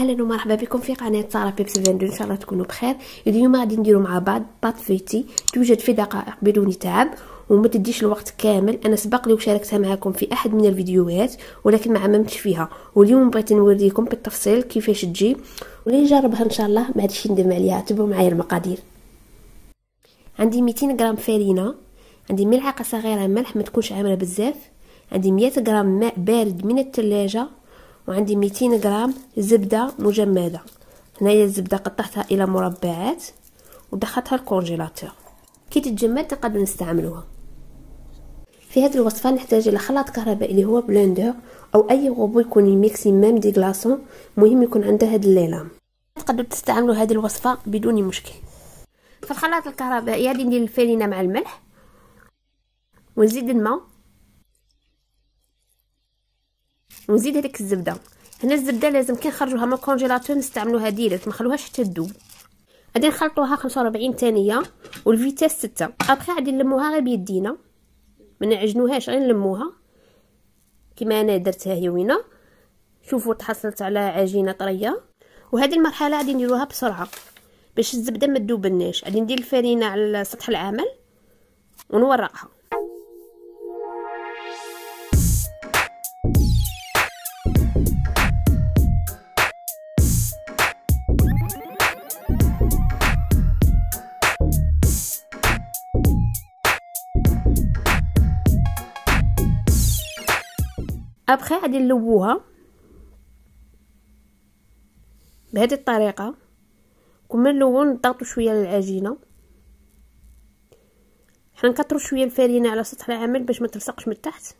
اهلا ومرحبا بكم في قناه ساره بيبس فاندو. ان شاء الله تكونوا بخير. اليوم غادي نديروا مع بعض بات فيتي توجد في دقائق بدون تعب وما تديش الوقت كامل. انا سبق لي وشاركتها معكم في احد من الفيديوهات ولكن ما عممتش فيها، واليوم بغيت نوريكم بالتفصيل كيفاش تجي واللي نجربها ان شاء الله ما عادش ندم عليها. تبعوا معايا المقادير. عندي 200 غرام فرينه، عندي ملعقه صغيره ملح ما تكونش عامره بزاف، عندي 100 غرام ماء بارد من الثلاجه، وعندي 200 غرام زبده مجمده. هنايا الزبده قطعتها الى مربعات ودخلتها الكونجيلاتور. كي تتجمد نقدر نستعملوها. في هذه الوصفه نحتاج الى خلاط كهربائي اللي هو بلندر او اي غوبو يكون يميكسي ميم دي غلاصون، المهم يكون عنده هاد الليلام. تقدروا تستعملوا هذه الوصفه بدون مشكل. في الخلاط الكهربائي غادي ندير الفرينه مع الملح ونزيد الماء ونزيد هذيك الزبده. هنا الزبده لازم كي نخرجوها من الكونجيلاتور نستعملوها ديريكت، ما نخلوهاش حتى تذوب. غادي نخلطوها 45 ثانيه والفيتاس 6. ابخي غادي نلموها غير بيدينا، ما نعجنوهاش غير نلموها كما انا درتها هيوينه. شوفوا تحصلت على عجينه طريه. وهذه المرحله غادي نديروها بسرعه باش الزبده ما تذوبناش. غادي ندير الفرينه على سطح العمل ونورقها. ابخي غادي نلووها بهذه الطريقه. كما نلوو نضغطوا شويه للعجينه، حنا نكثروا شويه الفرينه على سطح العمل باش ما تلصقش من التحت.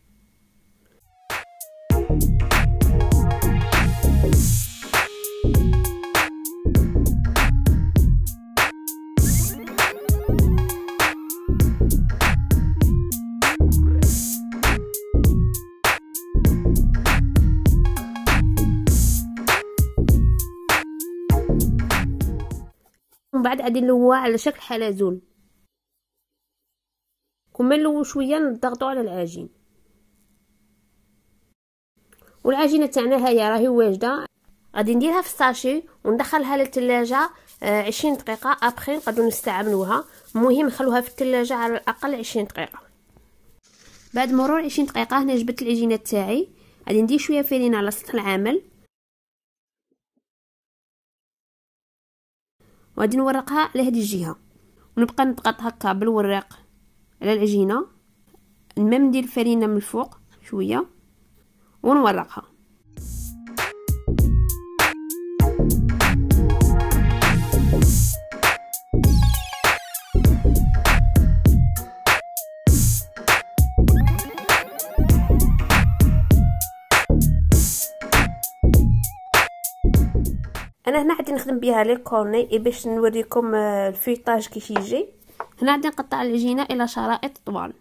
ومن بعد غادي نلووها على شكل حلزون. كما نلوو شويه نضغطوا على العجين. والعجينه تاعنا هي راهي واجده. غادي نديرها في الساشي وندخلها للثلاجه 20 دقيقه. ابخي نقدروا نستعملوها. المهم نخلوها في الثلاجه على الاقل 20 دقيقه. بعد مرور 20 دقيقه هنا جبت العجينه تاعي. غادي ندير شويه فرينه على سطح العمل وغادي نورقها على هذه الجهه ونبقى نضغط هكا بالورق على العجينه. المهم ندير الفرينه من الفوق شويه ونورقها. انا هنا غادي نخدم بها لي كورني باش نوريكم الفيطاج كيف يجي. هنا غادي نقطع العجينه الى شرائط طوال.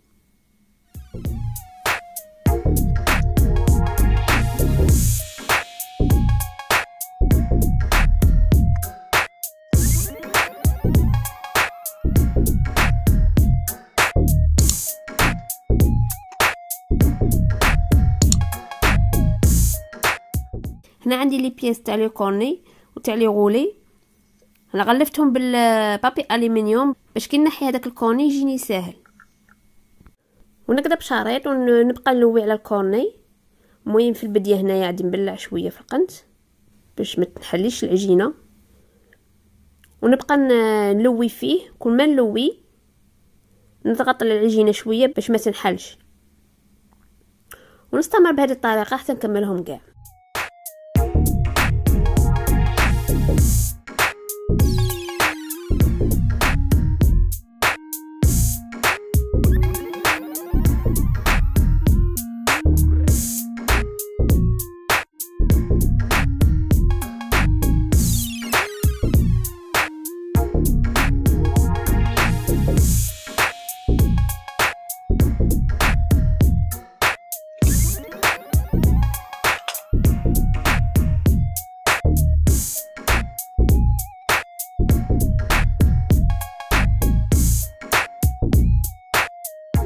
هنا عندي لي بياس تاع لي كورني وتاع لي غولي. انا غلفتهم بالبابي الومنيوم باش كي نحي هذاك الكورني يجيني ساهل. ونقدر بشريط ونبقى نلوي على الكورني. المهم في البدايه هنايا غادي نبلع شويه في القنت باش ما تنحليش العجينه، ونبقى نلوي فيه. كل ما نلوي نضغط على العجينه شويه باش ما تنحلش، ونستمر بهذه الطريقه حتى نكملهم كاع.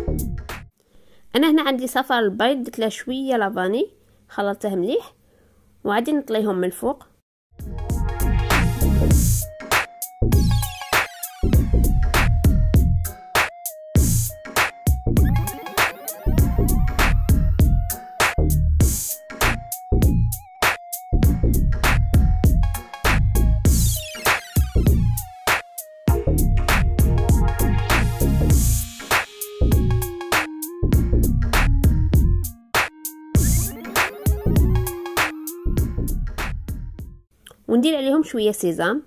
انا هنا عندي صفار البيض، درت له شويه لافاني خلطته مليح وغادي نطليهم من الفوق. وندير عليهم شويه سيزام،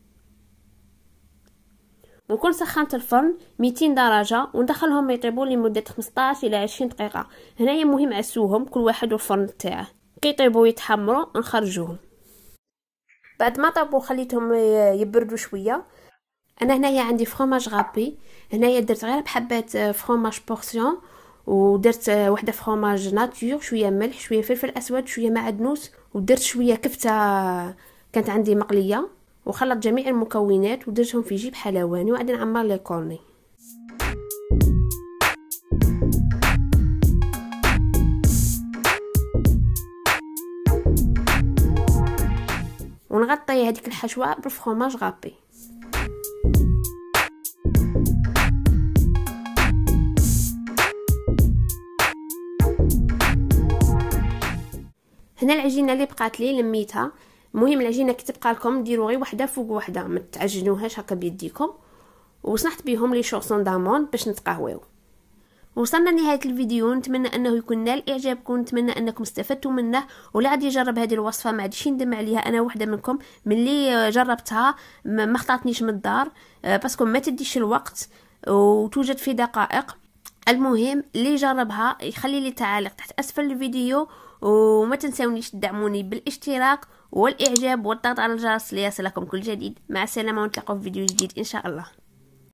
ونكون سخنت الفرن 200 درجه وندخلهم يطيبوا لمده 15 الى 20 دقيقه. هنايا مهم عسوهم كل واحد والفرن تاعه، كيطيبوا يتحمروا نخرجوهم. بعد ما طابوا خليتهم يبردوا شويه. انا هنايا عندي فرomاج غابي، هنايا درت غير بحبات فرomاج بورسيون، ودرت وحده فرomاج ناتور، شويه ملح شويه فلفل اسود شويه معدنوس، ودرت شويه كفته كانت عندي مقليه، وخلط جميع المكونات ودرتهم في جيب حلواني وغادي نعمر لي كورني. ونغطي هذيك الحشوه بالفرomاج غابي. هنا العجينه اللي بقات لي لميتها. المهم العجينه كي تبقى لكم ديروا غير وحده فوق وحده، ما تعجنوهاش هكا بيديكم. وصنعت بهم لي شورسون دامون باش نتقهويو. وصلنا لنهايه الفيديو، نتمنى انه يكون نال اعجابكم، نتمنى انكم استفدتوا منه. ولا غادي يجرب هذه الوصفه ما عادش ندم عليها، انا وحده منكم ملي جربتها ما خطاتنيش من الدار باسكو ما تديش الوقت وتوجد في دقائق. المهم اللي جربها يخلي لي تعاليق تحت اسفل الفيديو، وما تنسونيش تدعموني بالاشتراك والاعجاب والضغط على الجرس ليصلكم كل جديد. مع السلامه ونتلاقوا في فيديو جديد ان شاء الله.